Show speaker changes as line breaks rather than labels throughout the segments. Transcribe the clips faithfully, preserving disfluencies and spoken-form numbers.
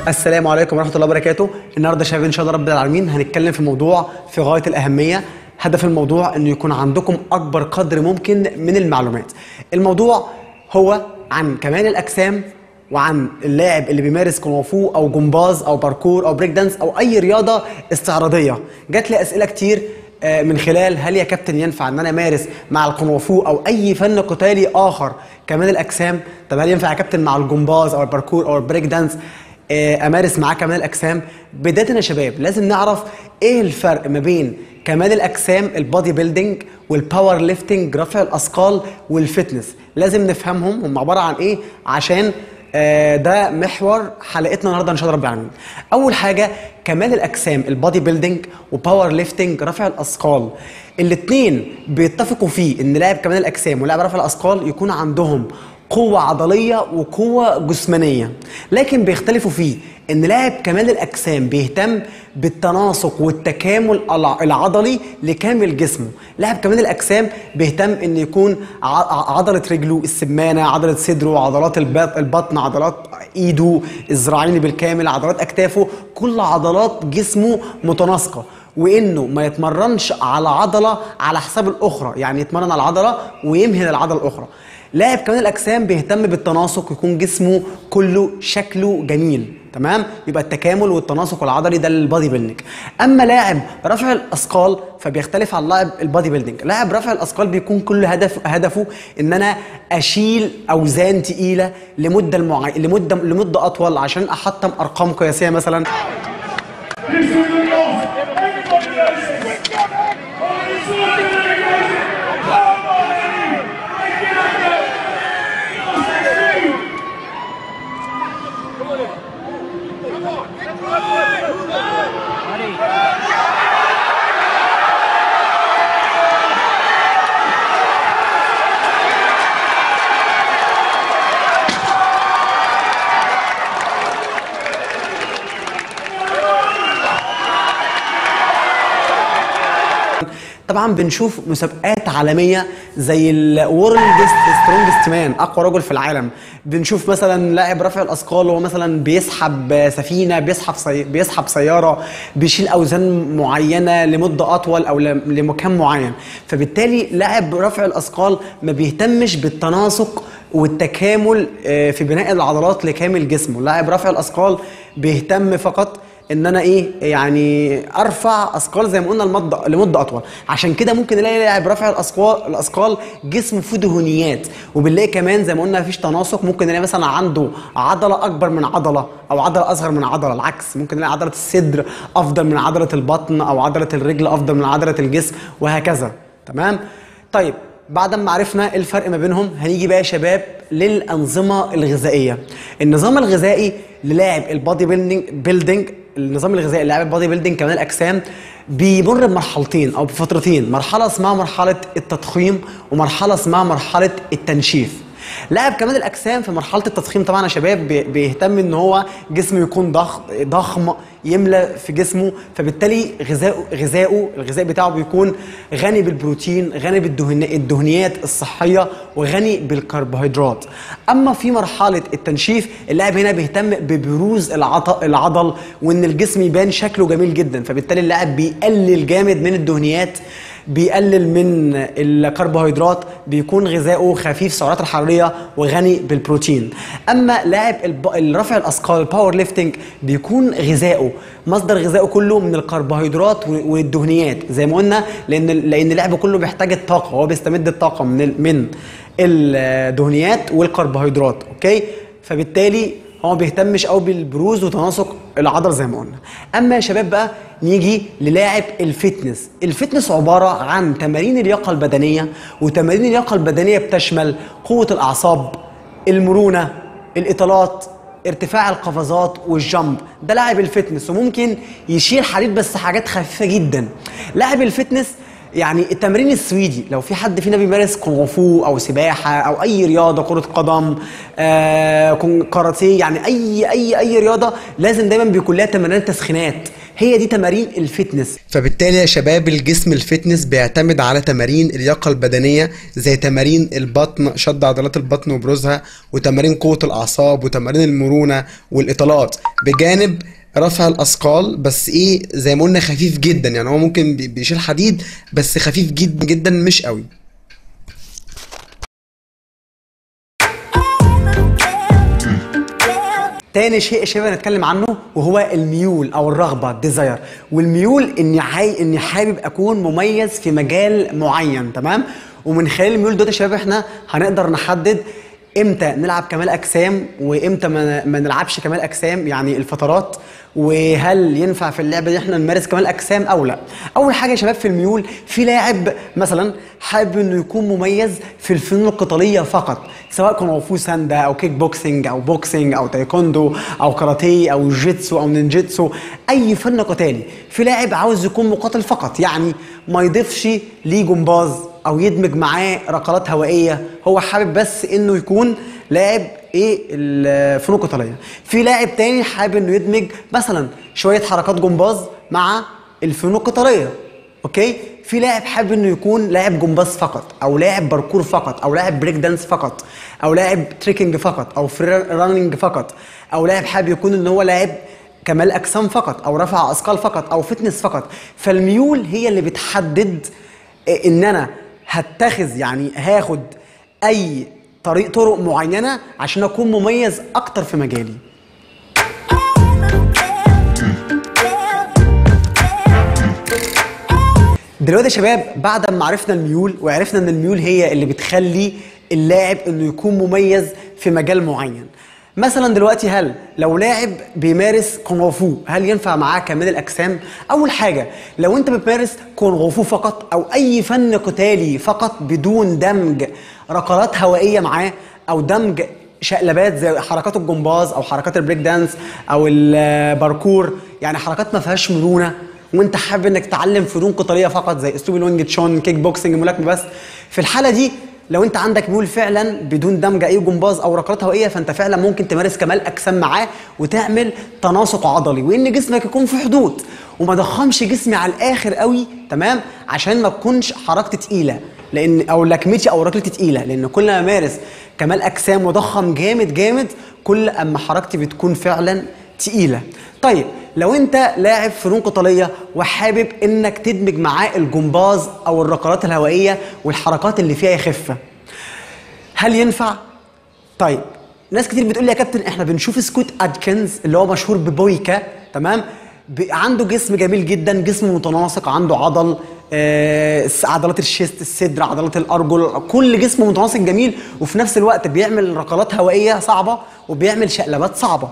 السلام عليكم ورحمة الله وبركاته. النهارده يا شباب إن شاء الله رب العالمين هنتكلم في موضوع في غاية الأهمية. هدف الموضوع إنه يكون عندكم أكبر قدر ممكن من المعلومات. الموضوع هو عن كمال الأجسام وعن اللاعب اللي بيمارس كونغ فو أو جمباز أو باركور أو بريك دانس أو أي رياضة استعراضية. جات لي أسئلة كتير من خلال هل يا كابتن ينفع ان انا امارس مع الكونغ فو او اي فن قتالي اخر كمال الاجسام؟ طب هل ينفع يا كابتن مع الجمباز او الباركور او البريك دانس امارس معاه كمال الاجسام؟ بدايه يا شباب لازم نعرف ايه الفرق ما بين كمال الاجسام البادي بيلدينج والباور ليفتنج رفع الاثقال والفتنس. لازم نفهمهم هم عباره عن ايه عشان ده محور حلقتنا النهارده ان شاء الله رب العالمين. اول حاجه كمال الاجسام البادي بيلدينج وباور ليفتنج رفع الاثقال، الاثنين بيتفقوا فيه ان لاعب كمال الاجسام ولاعب رفع الاثقال يكون عندهم قوة عضلية وقوة جسمانية، لكن بيختلفوا فيه ان لاعب كمال الاجسام بيهتم بالتناسق والتكامل العضلي لكامل جسمه. لاعب كمال الاجسام بيهتم ان يكون عضلة رجله السمانة، عضلة صدره، عضلات البطن، عضلات ايده، الذراعين بالكامل، عضلات اكتافه، كل عضلات جسمه متناسقة، وانه ما يتمرنش على عضلة على حساب الاخرى، يعني يتمرن على عضلة ويمهن العضلة الاخرى. لاعب كمال الاجسام بيهتم بالتناسق، يكون جسمه كله شكله جميل، تمام؟ يبقى التكامل والتناسق العضلي ده البادي بيلدينج. اما لاعب رفع الاثقال فبيختلف عن لاعب البادي بيلدينج. لاعب رفع الاثقال بيكون كل هدف هدفه ان انا اشيل اوزان تقيله لمده المعي... لمده لمده اطول عشان احطم ارقام قياسيه مثلا. طبعا بنشوف مسابقات عالميه زي الورلد سترونجست مان، اقوى رجل في العالم. بنشوف مثلا لاعب رفع الاثقال وهو مثلا بيسحب سفينه، بيسحب سي... بيسحب سياره، بيشيل اوزان معينه لمده اطول او لمكان معين. فبالتالي لاعب رفع الاثقال ما بيهتمش بالتناسق والتكامل في بناء العضلات لكامل جسمه. لاعب رفع الاثقال بيهتم فقط ان انا ايه يعني ارفع اثقال زي ما قلنا لمده لمده اطول. عشان كده ممكن نلاقي لاعب رفع الاثقال الاثقال جسمه فيه دهونيات، وبنلاقي كمان زي ما قلنا مفيش تناسق. ممكن نلاقي مثلا عنده عضله اكبر من عضله او عضله اصغر من عضله، العكس ممكن نلاقي عضله الصدر افضل من عضله البطن او عضله الرجل افضل من عضله الجسم وهكذا، تمام؟ طيب بعد ما عرفنا الفرق ما بينهم هنيجي بقى يا شباب للانظمه الغذائيه. النظام الغذائي للاعب البادي بيلدينج النظام الغذائي للاعب البادي بيلدينج كمال الاجسام بيمر بمرحلتين او بفترتين، مرحله اسمها مرحله التضخيم ومرحله اسمها مرحله التنشيف. لاعب كمال الاجسام في مرحله التضخيم طبعا يا شباب بيهتم ان هو جسمه يكون ضخم ضخم يملى في جسمه، فبالتالي غذاؤه غذاؤه الغذاء بتاعه بيكون غني بالبروتين، غني بالدهنيات الصحيه، وغني بالكربوهيدرات. اما في مرحله التنشيف اللاعب هنا بيهتم ببروز العضل وان الجسم يبان شكله جميل جدا، فبالتالي اللاعب بيقلل جامد من الدهنيات، بيقلل من الكربوهيدرات، بيكون غذاؤه خفيف السعرات الحراريه وغني بالبروتين. اما لاعب الرفع الاثقال الباور ليفتنج بيكون غذاؤه مصدر غذاؤه كله من الكربوهيدرات والدهنيات زي ما قلنا، لان لان اللعب كله بيحتاج الطاقه، هو بيستمد الطاقه من من الدهنيات والكربوهيدرات، اوكي؟ فبالتالي هو ما بيهتمش قوي بالبروز وتناسق العضل زي ما قلنا. اما يا شباب بقى نيجي للاعب الفتنس. الفتنس عباره عن تمارين اللياقه البدنيه، وتمارين اللياقه البدنيه بتشمل قوه الاعصاب، المرونه، الاطالات، ارتفاع القفزات والجامب. ده لاعب الفتنس، وممكن يشيل حديد بس حاجات خفيفه جدا. لاعب الفتنس يعني التمرين السويدي، لو في حد فينا بيمارس كونغ فو او سباحه او اي رياضه، كره قدم، آه كاراتيه، يعني اي اي اي رياضه لازم دايما بيكون لها تمارين تسخينات. هي دي تمارين الفتنس. فبالتالي يا شباب الجسم الفتنس بيعتمد على تمارين اللياقه البدنيه زي تمارين البطن، شد عضلات البطن وبروزها، وتمارين قوه الاعصاب، وتمارين المرونه والاطالات، بجانب رفع الاثقال. بس ايه، زي ما قلنا خفيف جدا، يعني هو ممكن بيشيل حديد بس خفيف جدا جدا مش قوي. تاني شيء شبه نتكلم عنه وهو الميول او الرغبه، ديزاير. والميول اني عاي... اني حابب اكون مميز في مجال معين، تمام؟ ومن خلال الميول دوت يا شباب احنا هنقدر نحدد امتى نلعب كمال اجسام وامتى ما, ما نلعبش كمال اجسام، يعني الفترات، وهل ينفع في اللعبه دي احنا نمارس كمال اجسام او لا. اول حاجه يا شباب في الميول، في لاعب مثلا حابب انه يكون مميز في الفنون القتاليه فقط، سواء كونغ فو ساندا او كيك بوكسنج او بوكسنج او تايكوندو او كاراتيه او جيتسو او نينجيتسو، اي فن قتالي. في لاعب عاوز يكون مقاتل فقط، يعني ما يضيفش ليه جمباز او يدمج معاه ركلات هوائيه، هو حابب بس انه يكون لاعب ايه الفنون القتاليه. في لاعب تاني حابب انه يدمج مثلا شويه حركات جمباز مع الفنون القتاليه، اوكي؟ في لاعب حابب انه يكون لاعب جمباز فقط، او لاعب باركور فقط، او لاعب بريك دانس فقط، او لاعب تريكنج فقط، او فري راننج فقط، او لاعب حابب يكون ان هو لاعب كمال اجسام فقط، او رفع اثقال فقط، او فتنس فقط. فالميول هي اللي بتحدد ان انا هتخذ، يعني هاخد اي طريق طرق معينه عشان اكون مميز اكتر في مجالي. دلوقتي يا شباب بعد ما عرفنا الميول وعرفنا ان الميول هي اللي بتخلي اللاعب انه يكون مميز في مجال معين، مثلا دلوقتي هل لو لاعب بيمارس كونغ فو هل ينفع معاه كمال الاجسام؟ اول حاجه لو انت بتمارس كونغ فو فقط او اي فن قتالي فقط بدون دمج ركلات هوائيه معاه، او دمج شقلبات زي حركات الجمباز او حركات البريك دانس او الباركور، يعني حركات ما فيهاش مرونه، وانت حابب انك تتعلم فنون قتاليه فقط زي اسلوب الوينج تشون، كيك بوكسنج، ملاكمه بس، في الحاله دي لو انت عندك ميول فعلا بدون دمج اي جمباز او ركلات هوائيه، فانت فعلا ممكن تمارس كمال اجسام معاه وتعمل تناسق عضلي، وان جسمك يكون في حدود وما ضخمش جسمي على الاخر قوي، تمام؟ عشان ما تكونش حركتي تقيله، لان او لكمتي او ركلتي تقيله، لان كل ما امارس كمال اجسام وضخم جامد جامد كل اما حركتي بتكون فعلا تقيله. طيب لو انت لاعب فنون قتاليه وحابب انك تدمج معاه الجمباز او الركلات الهوائيه والحركات اللي فيها خفه، هل ينفع؟ طيب ناس كتير بتقول لي يا كابتن احنا بنشوف سكوت ادكنز اللي هو مشهور ببويكا، تمام؟ عنده جسم جميل جدا، جسم متناسق، عنده عضل، آه عضلات الشيست، الصدر، عضلات الارجل، كل جسم متناسق جميل، وفي نفس الوقت بيعمل ركلات هوائيه صعبه وبيعمل شقلبات صعبه.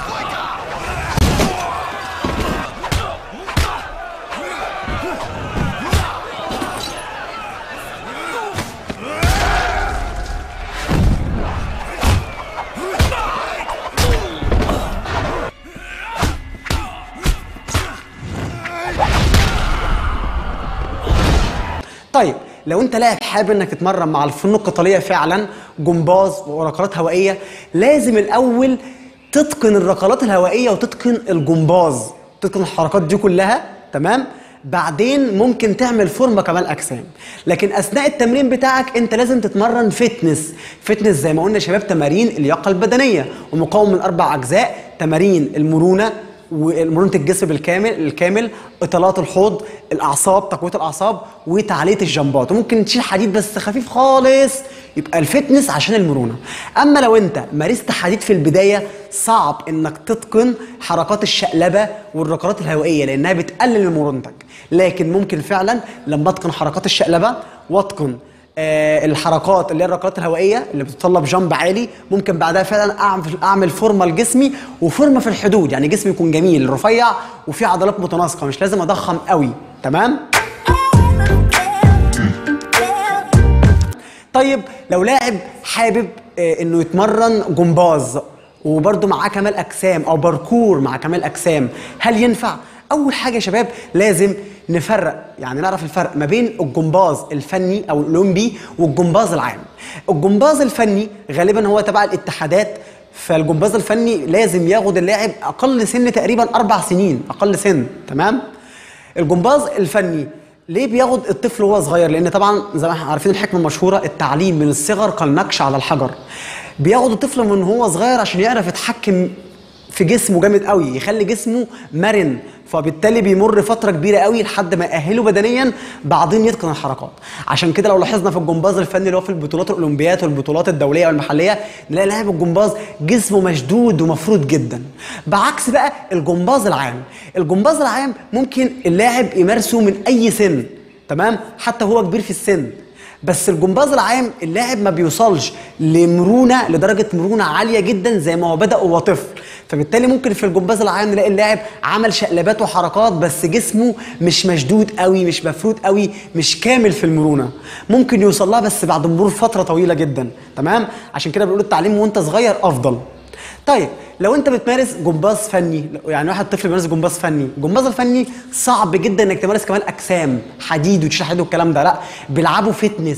طيب لو انت لاعب حابب انك تتمرن مع الفنون القتاليه فعلا جمباز وركلات هوائيه، لازم الاول تتقن الركلات الهوائيه وتتقن الجمباز، تتقن الحركات دي كلها، تمام؟ بعدين ممكن تعمل فورمه كمال اجسام، لكن اثناء التمرين بتاعك انت لازم تتمرن فتنس. فتنس زي ما قلنا يا شباب تمارين اللياقه البدنيه ومكون من اربع اجزاء: تمارين المرونه ومرونه الجسم بالكامل الكامل، اطالات الحوض، الاعصاب، تقويه الاعصاب، وتعليه الجمبات، وممكن تشيل حديد بس خفيف خالص، يبقى الفتنس عشان المرونه. اما لو انت مارست حديد في البدايه صعب انك تتقن حركات الشقلبه والركلات الهوائيه لانها بتقلل من مرونتك، لكن ممكن فعلا لما اتقن حركات الشقلبه واتقن آه الحركات اللي هي الركلات الهوائيه اللي بتتطلب جامب عالي، ممكن بعدها فعلا اعمل اعمل فورمه لجسمي، وفورمه في الحدود، يعني جسمي يكون جميل رفيع وفي عضلات متناسقه، مش لازم اضخم قوي، تمام؟ طيب لو لاعب حابب آه انه يتمرن جمباز وبرده معاه كمال اجسام او باركور مع كمال اجسام، هل ينفع؟ اول حاجه يا شباب لازم نفرق، يعني نعرف الفرق ما بين الجمباز الفني او الاولمبي والجمباز العام. الجمباز الفني غالبا هو تبع الاتحادات فالجمباز الفني لازم ياخد اللاعب اقل سن تقريبا اربع سنين، اقل سن. تمام. الجمباز الفني ليه بياخد الطفل وهو صغير؟ لان طبعا زي ما احنا عارفين الحكمه المشهوره، التعليم من الصغر كالنقش على الحجر. بياخد الطفل من هو صغير عشان يعرف يتحكم في جسمه جامد قوي، يخلي جسمه مرن، فبالتالي بيمر فتره كبيره قوي لحد ما يأهله بدنيا، بعدين يتقن الحركات. عشان كده لو لاحظنا في الجمباز الفني اللي هو في البطولات الاولمبيات والبطولات الدوليه والمحليه، نلاقي لاعب الجمباز جسمه مشدود ومفروض جدا. بعكس بقى الجمباز العام، الجمباز العام ممكن اللاعب يمارسه من اي سن، تمام، حتى هو كبير في السن. بس الجمباز العام اللاعب ما بيوصلش لمرونه، لدرجه مرونه عاليه جدا زي ما هو بدا وهو طفل، فبالتالي ممكن في الجمباز العام نلاقي اللاعب عمل شقلبات وحركات بس جسمه مش مشدود قوي، مش مفرود قوي، مش كامل في المرونه، ممكن يوصل لها بس بعد مرور فتره طويله جدا. تمام. عشان كده بنقول التعليم وانت صغير افضل. طيب لو انت بتمارس جمباز فني، يعني واحد طفل بيمارس جمباز فني، الجمباز الفني صعب جدا انك تمارس كمان اجسام حديد وتشيل حديد والكلام ده، لا، بيلعبوا فتنس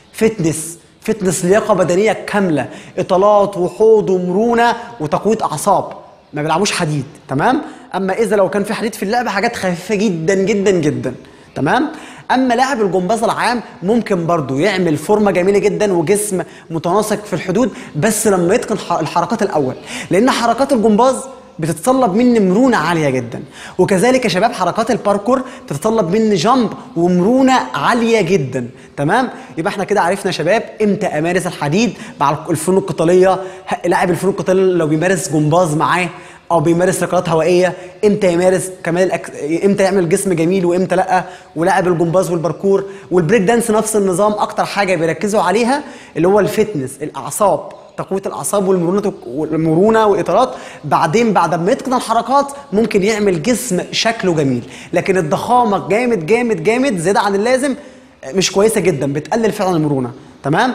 فتنس فتنس لياقه بدنيه كامله، اطالات وحوض ومرونه وتقويه اعصاب، ما بيلعبوش حديد. تمام. اما اذا لو كان في حديد في اللعبه، حاجات خفيفه جدا جدا جدا. تمام. اما لاعب الجمباز العام ممكن برضو يعمل فورمه جميله جدا وجسم متناسق في الحدود، بس لما يتقن الحركات الاول، لان حركات الجمباز بتتطلب مني مرونه عاليه جدا، وكذلك يا شباب حركات الباركور بتتطلب مني جامب ومرونه عاليه جدا. تمام. يبقى احنا كده عرفنا يا شباب امتى امارس الحديد مع الفنون القتاليه، لاعب الفنون القتاليه لو بيمارس جمباز معاه او بيمارس ركلات هوائيه، امتى يمارس كمان الأك... امتى يعمل جسم جميل وامتى لا. ولاعب الجمباز والباركور والبريك دانس نفس النظام، اكتر حاجه بيركزوا عليها اللي هو الفتنس، الاعصاب، تقويه الاعصاب والمرونه والمرونه واطارات. بعدين بعد ما يتقن الحركات ممكن يعمل جسم شكله جميل، لكن الضخامه جامد جامد جامد زياده عن اللازم مش كويسه جدا، بتقلل فعلا المرونه. تمام.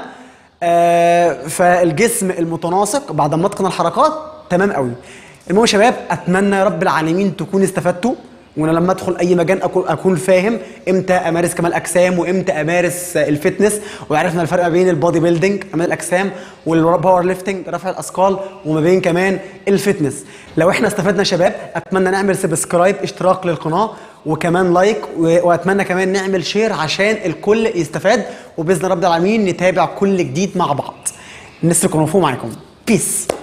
آه فالجسم المتناسق بعد ما اتقن الحركات تمام قوي. المهم يا شباب، اتمنى يا رب العالمين تكونوا استفدتوا، وانا لما ادخل اي مجال اكون اكون فاهم امتى امارس كمال اجسام وامتى امارس الفتنس، وعرفنا الفرق ما بين البودي بيلدينج كمال الاجسام والباور ليفتنج رفع الاثقال، وما بين كمان الفتنس. لو احنا استفدنا يا شباب، اتمنى نعمل سبسكرايب، اشتراك للقناه، وكمان لايك، واتمنى كمان نعمل شير عشان الكل يستفاد، وباذن رب العالمين نتابع كل جديد مع بعض. نسر كونغ فو معاكم. بيس.